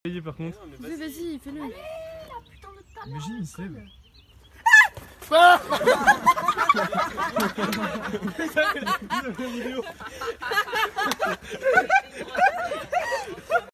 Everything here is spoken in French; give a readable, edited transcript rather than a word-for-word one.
Par contre. Vas-y, fais-le. Imagine, il se lève. Ah